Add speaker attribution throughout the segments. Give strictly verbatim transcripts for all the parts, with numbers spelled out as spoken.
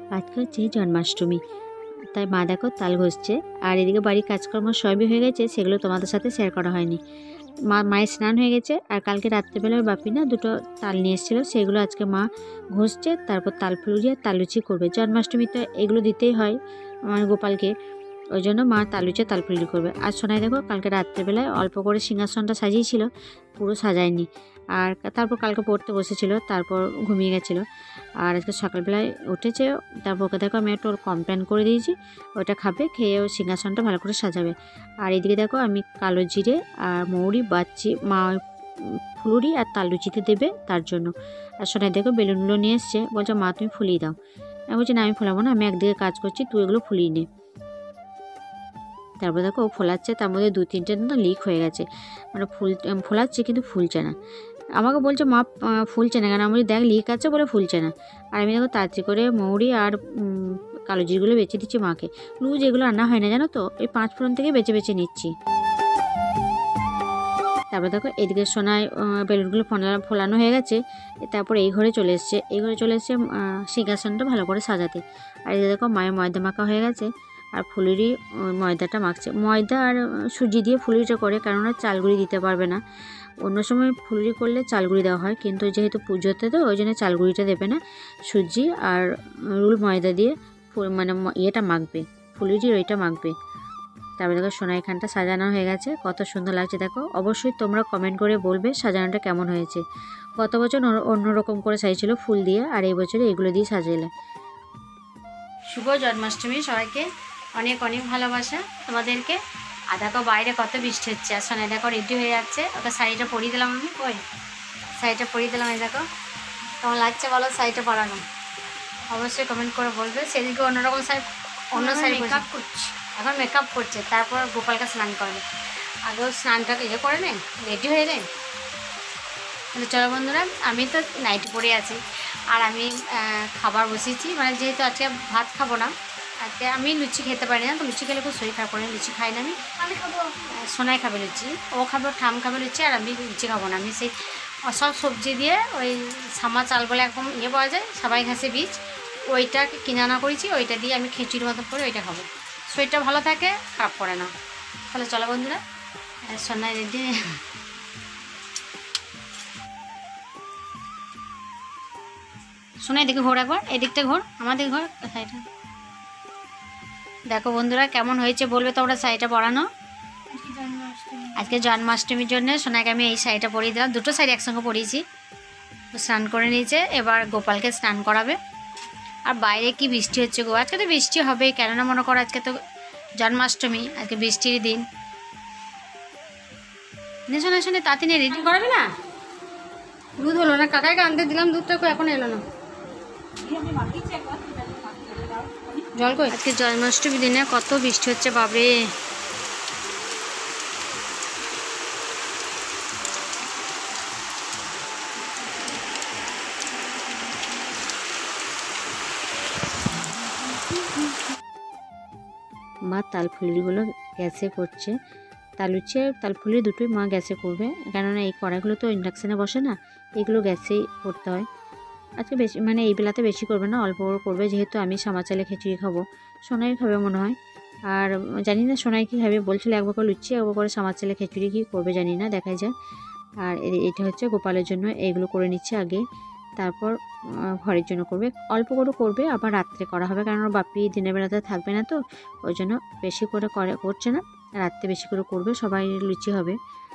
Speaker 1: আজকে হচ্ছে জন্মাষ্টমী, তাই মা দেখো তাল ঘষছে। আর এদিকে বাড়ির কাজকর্ম সবই হয়ে গেছে, সেগুলো তোমাদের সাথে শেয়ার করা হয়নি। মা মায়ের স্নান হয়ে গেছে, আর কালকে রাত্রেবেলায় বাপি না দুটো তাল নিয়ে এসেছিলো, সেগুলো আজকে মা ঘষছে। তারপর তাল ফুলুরি আর তাল লুচি করবে। জন্মাষ্টমীতে এগুলো দিতেই হয় আমার গোপালকে, ওই জন্য মা তাল লুচি তাল ফুলুরি করবে। আর সোনাই দেখো কালকে রাত্রেবেলায় অল্প করে সিংহাসনটা সাজিয়েছিল, পুরো সাজায়নি। আর তারপর কালকে পড়তে বসেছিল, তারপর ঘুমিয়ে গেছিলো। আর আজকে সকালবেলায় উঠেছে, তারপর ওকে দেখো আমি একটু কমপ্লেন করে দিয়েছি, ওটা খাবে, খেয়ে ও সিংহাসনটা ভালো করে সাজাবে। আর এদিকে দেখো আমি কালো জিরে আর মৌরি বাচ্চি মা ফুলুরি আর তাল লুচিতে দেবে তার জন্য। আর সোনাই দেখো বেলুনগুলো নিয়ে এসছে, বলছে মা তুমি ফুলিয়ে দাও। আমি বলছি না আমি ফোলাবো না, আমি একদিকে কাজ করছি, তুই এগুলো ফুলিয়ে নে। তারপর দেখো ও ফোলাচ্ছে, তার মধ্যে দু তিনটে না লিক হয়ে গেছে, মানে ফুল ফোলাচ্ছে কিন্তু ফুলছে না। আমাকে বলছে মা ফুলছে না কেন, আমি দেখ লিক আছে বলে ফুলছে না। আর আমি দেখো তাড়াতাড়ি করে মৌরি আর কালো জিরগুলো বেছে দিচ্ছি মাকে। লুজ এগুলো রান্না হয় না জানো তো, এই পাঁচ ফোড়ন থেকে বেছে বেছে নিচ্ছি। তারপর দেখো এদিকে সোনায় বেলুনগুলো ফোলা ফোলানো হয়ে গেছে। তারপর এই ঘরে চলে এসছে, এই ঘরে চলে এসছে সিংহাসনটা ভালো করে সাজাতে। আর এদিকে দেখো মায়ের ময়দা মাখা হয়ে গেছে, আর ফুলুরি ময়দাটা মাখছে। ময়দা আর সুজি দিয়ে ফুলুরিটা করে, কেননা চালগুড়ি দিতে পারবে না। অন্য সময় ফুলুরি করলে চালগুড়ি দেওয়া হয়, কিন্তু যেহেতু পুজোতে তো ওই জন্য চালগুড়িটা দেবে না, সুজি আর রুল ময়দা দিয়ে মানে ইয়েটা মাখবে, ফুলুরির ওইটা মাখবে। তারপরে দেখো সোনাইখানটা সাজানো হয়ে গেছে, কত সুন্দর লাগছে দেখো। অবশ্যই তোমরা কমেন্ট করে বলবে সাজানোটা কেমন হয়েছে। গত বছর অন্যরকম করে সাজিয়েছিল ফুল দিয়ে, আর এই বছরে এগুলো দিয়ে সাজালে। শুভ জন্মাষ্টমী সবাইকে, অনেক অনেক ভালোবাসা তোমাদেরকে। আর দেখো বাইরে কত বৃষ্টি হচ্ছে, আর সোনাই দেখো রেডি হয়ে যাচ্ছে, ওকে শাড়িটা পরিয়ে দিলাম আমি। ওই শাড়িটা পরিয়ে দিলাম, এই দেখো কেমন লাগছে বলো শাড়িটা পরানো। অবশ্যই কমেন্ট করে বলবে। সেদিকে অন্যরকম শাড়ি, অন্য শাড়ি মেকআপ করছি, এখন মেকআপ করছে, তারপর গোপালকে স্নান করবে। আগেও স্নানটাকে ইয়ে করে নেন, রেডি হয়ে নেন। তাহলে চলো বন্ধুরা, আমি তো নাইটি পরে আছি, আর আমি খাবার বসিয়েছি, মানে যেহেতু আজকে ভাত খাবো না, আজকে আমি লুচি খেতে পারি না, তো লুচি খেলে খুব শরীর খারাপ করে, লুচি খাই না আমি। আমি খাবো, সোনাই খাবে লুচি, ও খাবে, ঠাম খাবে লুচি, আর আমি লুচি খাবো না। আমি সেই সব সবজি দিয়ে ওই সামা চাল বলে এখন ইয়ে পাওয়া যায়, সবাই ঘাসে বীজ, ওইটা কিনে আনা করেছি, ওইটা দিয়ে আমি খিচুড়ির মতো করে ওইটা খাবো, শরীরটা ভালো থাকে, খারাপ করে না। তাহলে চলো বন্ধুরা, সোনাই রেডি। সোনাই দিকে ঘোর একবার, এদিকটা ঘোর, আমাদের ঘর শাড়িটা দেখো বন্ধুরা কেমন হয়েছে বলবে তোমরা শাড়িটা পরানো। আজকে জন্মাষ্টমীর জন্য সোনাইকে আমি এই শাড়িটা পরিয়ে দিলাম, দুটো শাড়ি একসঙ্গে পরিয়েছি। স্নান করে নিয়েছে, এবার গোপালকে স্নান করাবে। আর বাইরে কি বৃষ্টি হচ্ছে গো, আজকে তো বৃষ্টি হবে, কেননা মনে করো আজকে তো জন্মাষ্টমী, আজকে বৃষ্টির দিন। শোনা শুনে তাতে নিয়ে রেডি করাবে না, দুধ হলো না, কাকাইকে আনতে দিলাম দুধটা, এখন এলো না জল কই। আজকে জন্মাষ্টমী দিনে কত বৃষ্টি হচ্ছে বাবরে। মা তাল ফুলুরিগুলো গ্যাসে করছে, তাল লুচি আর তাল ফুলুরি দুটোই মা গ্যাসে করবে, কেননা এই কড়াইগুলো তো ইন্ডাকশানে বসে না, এগুলো গ্যাসেই করতে হয়। আজকে বেশি মানে এই বেলাতে বেশি করবে না, অল্প অল্প করবে, যেহেতু আমি সামা চালে খিচুড়ি খাবো, সোনাই খাবে মনে হয়। আর জানি না সোনাই কী খাবে, বলছিল একবার করে লুচি একবার করে সামা চালে খিচুড়ি, কী করবে জানি না, দেখাই যায়। আর এটা হচ্ছে গোপালের জন্য, এইগুলো করে নিচ্ছে আগে, তারপর ঘরের জন্য করবে, অল্প করে করবে, আবার রাত্রে করা হবে, কারণ বাপি দিনের বেলাতে থাকবে না তো, ওই জন্য বেশি করে করে করছে না, রাত্রে বেশি করে করবে, সবাই লুচি হবে।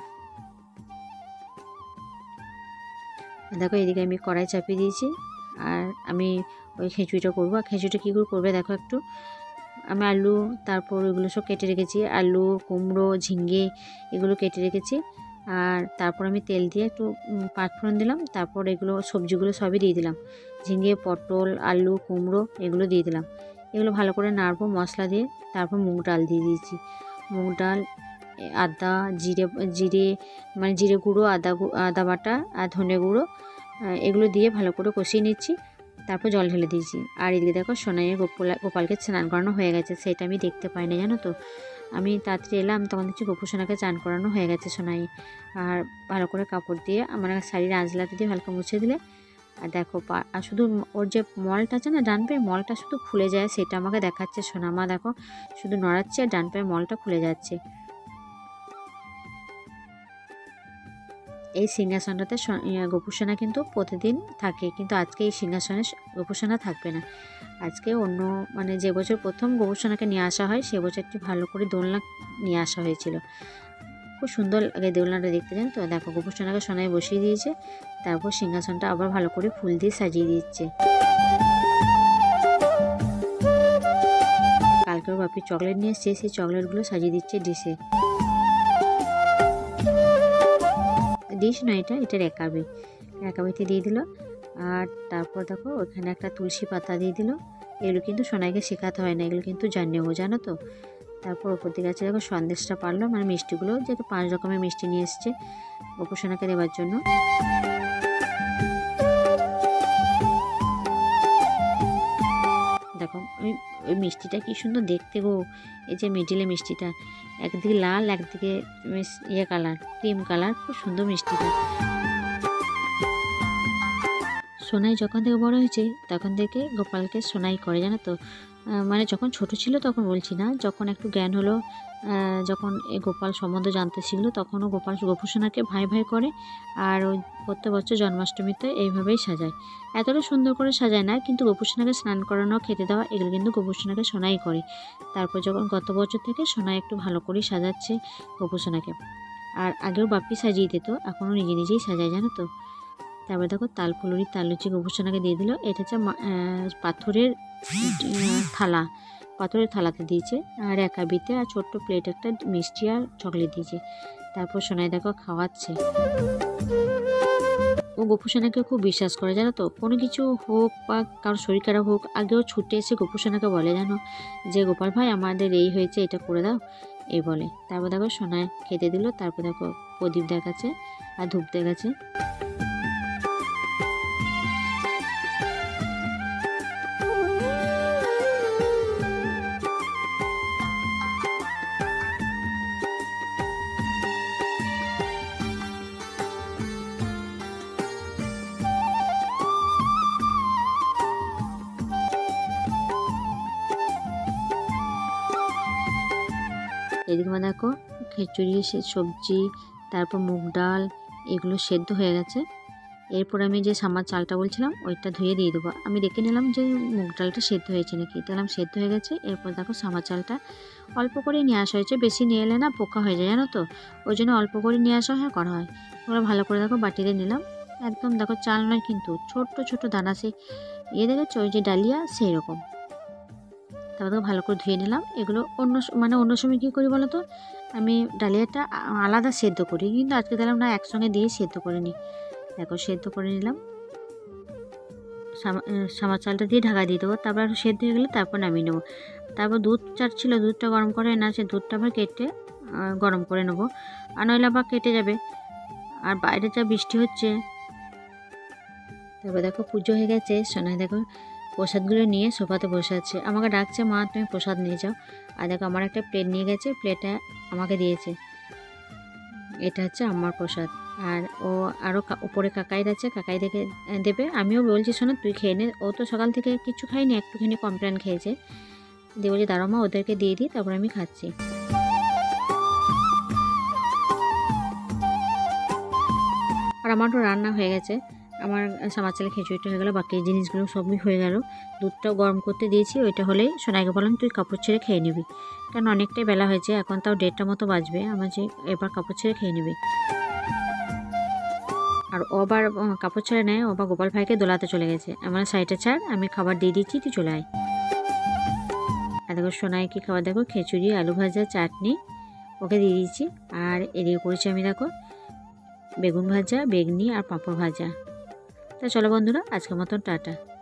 Speaker 1: দেখো এদিকে আমি কড়াই চাপিয়ে দিয়েছি, আর আমি ওই খিচুড়িটা করবো। আর খিচুড়িটা কী করে করবে দেখো একটু, আমি আলু তারপর এগুলো সব কেটে রেখেছি, আলু কুমড়ো ঝিঙ্গে এগুলো কেটে রেখেছি। আর তারপর আমি তেল দিয়ে একটু পাঁচফোড়ন দিলাম, তারপর এগুলো সবজিগুলো সবই দিয়ে দিলাম, ঝিঙ্গে পটল আলু কুমড়ো এগুলো দিয়ে দিলাম। এগুলো ভালো করে নাড়বো মশলা দিয়ে, তারপর মুগ ডাল দিয়ে দিয়েছি, মুগ ডাল আদা জিরে জিরে মানে জিরে গুঁড়ো আদা আদা বাটা আর ধনে গুঁড়ো এগুলো দিয়ে ভালো করে কষিয়ে নিচ্ছি, তারপর জল ঢেলে দিয়েছি। আর এদিকে দেখো সোনাইয়ের গোপাল গোপালকে স্নান করানো হয়ে গেছে, সেটা আমি দেখতে পাই না জানো তো, আমি তাড়াতাড়ি এলাম তখন দেখছি গোপু সোনাকে চান করানো হয়ে গেছে সোনাই। আর ভালো করে কাপড় দিয়ে আমার শাড়ির আঁচলাতে দিয়ে হালকা মুছে দিলে আর দেখো পা আর শুধু ওর যে মলটা আছে না ডান পায়ে মলটা শুধু খুলে যায়, সেটা আমাকে দেখাচ্ছে সোনামা। দেখো শুধু নড়াচ্ছে আর ডান পায়ে মলটা খুলে যাচ্ছে। এই সিংহাসনটাতে গোপুসোনা কিন্তু প্রতিদিন থাকে, কিন্তু আজকে এই সিংহাসনে গোপুসোনা থাকবে না। আজকে অন্য মানে যে বছর প্রথম গোপুসোনাকে নিয়ে আসা হয় সে বছর একটি ভালো করে দোলনা নিয়ে আসা হয়েছিল। খুব সুন্দর লাগে দোলনাটা দেখতে, জানো তো। দেখো গোপুসোনাকে সোনায় বসিয়ে দিয়েছে, তারপর সিংহাসনটা আবার ভালো করে ফুল দিয়ে সাজিয়ে দিচ্ছে। কালকের বাপি চকলেট নিয়ে এসছে, সেই চকলেটগুলো সাজিয়ে দিচ্ছে ডিশে। ডিশ না, এটা এটা রেকাবি, রেকাবিতে দিয়ে দিল। আর তারপর দেখো ওখানে একটা তুলসী পাতা দিয়ে দিল। এগুলো কিন্তু সোনাইকে শেখাতে হয় না, এগুলো কিন্তু জানিয়ে ও, জানো তো। তারপর ওপর দিকে আছে দেখো সন্দেশটা পারলো, মানে মিষ্টিগুলো, যেহেতু পাঁচ রকমের মিষ্টি নিয়ে এসছে গোপুসোনাকে দেওয়ার জন্য। দেখো ওই ওই মিষ্টিটা কি সুন্দর দেখতে গো। এই যে মিডিলে মিষ্টিটা, একদিকে লাল একদিকে ইয়ে কালার, ক্রিম কালার, খুব সুন্দর মিষ্টিটা। সোনাই যখন থেকে বড় হয়েছে তখন থেকে গোপালকে সোনাই করে, জানো তো। মানে যখন ছোট ছিল তখন বলছি না, যখন একটু জ্ঞান হলো, যখন এই গোপাল সম্বন্ধে জানতে শিখলো, তখনও গোপাল গোপুসোনাকে ভাই ভাই করে। আর ওই প্রত্যেক বছর জন্মাষ্টমীতে এইভাবেই সাজায়। এতটা সুন্দর করে সাজায় না, কিন্তু গোপুসোনাকে স্নান করানো, খেতে দেওয়া, এগুলো কিন্তু গোপুসোনাকে সোনাই করে। তারপর যখন গত বছর থেকে সোনাই একটু ভালো করেই সাজাচ্ছে গোপুসোনাকে। আর আগেও বাপ্পি সাজিয়ে দিত, এখনও নিজে নিজেই সাজায়, জানো তো। তারপরে দেখো তাল ফুলুরি তাল লুচি গোপুসোনাকে দিয়ে দিল। এটা হচ্ছে পাথরের থালা, পাথরের থালাতে দিয়েছে। আর একাবিতে আর ছোট্ট প্লেট একটা মিষ্টি আর চকলেট দিয়েছে। তারপর সোনাই দেখো খাওয়াচ্ছে। ও গোপুসোনাকে খুব বিশ্বাস করে, জানো তো। কোনো কিছু হোক বা কারোর শরীর খারাপ হোক, আগেও ছুটে এসে গোপুসোনাকে বলে, জানো, যে গোপাল ভাই আমাদের এই হয়েছে, এটা করে দাও, এই বলে। তারপর দেখো সোনাই খেতে দিল। তারপর দেখো প্রদীপ দেখাচ্ছে আর ধূপ দেখাচ্ছে। এদিকে দেখো খিচুড়ি, সবজি, তারপর মুগ ডাল, এগুলো সেদ্ধ হয়ে গেছে। এরপর আমি যে সামার চালটা বলছিলাম ওইটা ধুয়ে দিয়ে দেবো। আমি দেখে নিলাম যে মুগ ডালটা সেদ্ধ হয়েছে নাকি, দেখলাম সেদ্ধ হয়ে গেছে। এরপর দেখো সামার চালটা অল্প করে নিয়ে আসা হয়েছে, বেশি নিয়ে এলে না পোকা হয়ে যায়, জানো তো। ওই জন্য অল্প করে নিয়ে আসা হয়, করা হয়। ওগুলো ভালো করে দেখো বাটিতে নিলাম। একদম দেখো চাল নয় কিন্তু, ছোট্ট ছোট দানা, সে ইয়ে দেখেছো ওই যে ডালিয়া, সেই রকম। তারপর ভালো করে ধুয়ে নিলাম। এগুলো অন্য মানে অন্য সময় কী করি বলো তো, আমি ডালিয়াটা আলাদা সেদ্ধ করি, কিন্তু আজকে দিলাম না, একসঙ্গে দিয়ে সেদ্ধ করে নিই। দেখো সেদ্ধ করে নিলাম, সামার চালটা দিয়ে ঢাকা দিয়ে দেবো। তারপর একটু সেদ্ধ হয়ে গেলে তারপর নামিয়ে নেবো। তারপর দুধ চাট ছিল, দুধটা গরম করে না, সে দুধটা আবার কেটে গরম করে নেবো, আর নইলে আবার কেটে যাবে। আর বাইরে যা বৃষ্টি হচ্ছে। তারপর দেখো পুজো হয়ে গেছে। সোনাই দেখো প্রসাদগুলো নিয়ে সোফাতে বসে আছে, আমাকে ডাকছে, মা তুমি প্রসাদ নিয়ে যাও। আর দেখো আমার একটা প্লেট নিয়ে গেছে, প্লেটটা আমাকে দিয়েছে, এটা হচ্ছে আমার প্রসাদ। আর ও আরও উপরে কাকাইর আছে, কাকাই দেখে দেবে। আমিও বলছি শোনো তুই খেয়ে নে, ও তো সকাল থেকে কিছু খাইনি, একটুখানি কমপ্লেন খেয়েছে। দিয়ে বলছি দাঁড়াও মা, ওদেরকে দিয়ে দিই, তারপর আমি খাচ্ছি। আর আমারও রান্না হয়ে গেছে, আমার সামার চালের খিচুড়িটা হয়ে গেলো, বাকি জিনিসগুলো সবই হয়ে গেল। দুধটাও গরম করতে দিয়েছি, ওইটা হলেই সোনাইকে বললাম তুই কাপড় ছেড়ে খেয়ে নিবি, কারণ অনেকটাই বেলা হয়েছে, এখন তাও দেড়টা মতো বাজবে। আমার যে এবার কাপড় ছেড়ে খেয়ে নিবি। আর ওবার কাপড় ছেড়ে নেয়, ওবার গোপাল ভাইকে দোলাতে চলে গেছে। আমার সাইডে ছাড়, আমি খাবার দিয়ে দিচ্ছি, তুই চলে আয়। আর দেখো সোনাইকে খাবার দেখো খিচুড়ি, আলু ভাজা, চাটনি ওকে দিয়ে দিচ্ছি। আর এদিকে করেছি আমি দেখো বেগুন ভাজা, বেগনি আর পাঁপড় ভাজা। তা চলো বন্ধুরা, আজকের মতন টাটা।